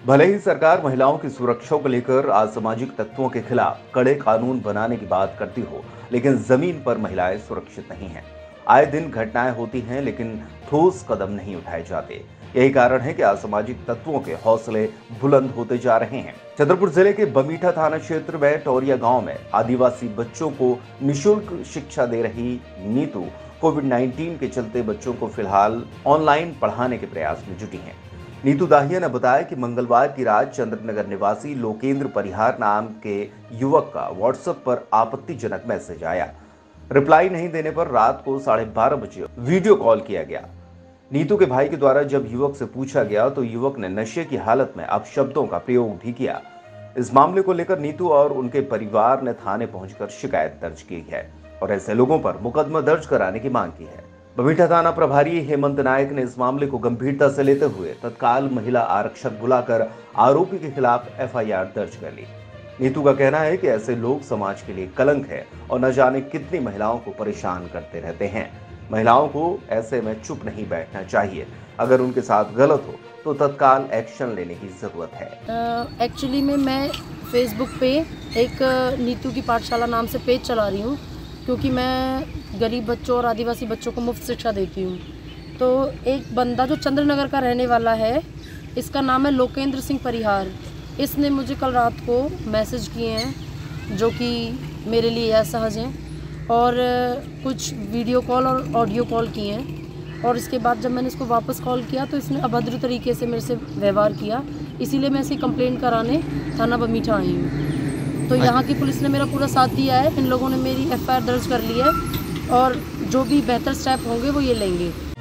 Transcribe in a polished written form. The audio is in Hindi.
भले ही सरकार महिलाओं की सुरक्षा को लेकर असामाजिक तत्वों के खिलाफ कड़े कानून बनाने की बात करती हो, लेकिन जमीन पर महिलाएं सुरक्षित नहीं हैं। आए दिन घटनाएं होती हैं, लेकिन ठोस कदम नहीं उठाए जाते। यही कारण है कि असामाजिक तत्वों के हौसले बुलंद होते जा रहे हैं। छतरपुर जिले के बमीठा थाना क्षेत्र में टोरिया गांव में आदिवासी बच्चों को निःशुल्क शिक्षा दे रही नीतू कोविड-19 के चलते बच्चों को फिलहाल ऑनलाइन पढ़ाने के प्रयास में जुटी हैं। नीतू दाहिया ने बताया कि मंगलवार की रात चंद्रनगर निवासी लोकेंद्र परिहार नाम के युवक का व्हाट्सएप पर आपत्तिजनक मैसेज आया। रिप्लाई नहीं देने पर रात को 12:30 बजे वीडियो कॉल किया गया। नीतू के भाई के द्वारा जब युवक से पूछा गया तो युवक ने नशे की हालत में अपशब्दों का प्रयोग भी किया। इस मामले को लेकर नीतू और उनके परिवार ने थाने पहुंचकर शिकायत दर्ज की है और ऐसे लोगों पर मुकदमा दर्ज कराने की मांग की है। बमीठा थाना प्रभारी हेमंत नायक ने इस मामले को गंभीरता से लेते हुए तत्काल महिला आरक्षक बुलाकर आरोपी के खिलाफ एफआईआर दर्ज कर ली। नीतू का कहना है कि ऐसे लोग समाज के लिए कलंक है और न जाने कितनी महिलाओं को परेशान करते रहते हैं। महिलाओं को ऐसे में चुप नहीं बैठना चाहिए। अगर उनके साथ गलत हो तो तत्काल एक्शन लेने की जरूरत है। एक्चुअली में मैं फेसबुक पे एक नीतू की पाठशाला नाम से पेज चला रही हूँ, क्योंकि मैं गरीब बच्चों और आदिवासी बच्चों को मुफ्त शिक्षा देती हूँ। तो एक बंदा जो चंद्रनगर का रहने वाला है, इसका नाम है लोकेंद्र सिंह परिहार। इसने मुझे कल रात को मैसेज किए हैं जो कि मेरे लिए असहज हैं, और कुछ वीडियो कॉल और ऑडियो कॉल किए हैं। और इसके बाद जब मैंने इसको वापस कॉल किया तो इसने अभद्र तरीके से मेरे से व्यवहार किया। इसीलिए मैं इसकी कंप्लेंट कराने थाना बमीठा आई हूँ। तो यहाँ की पुलिस ने मेरा पूरा साथ दिया है। इन लोगों ने मेरी एफआईआर दर्ज कर ली है और जो भी बेहतर स्टेप होंगे वो ये लेंगे।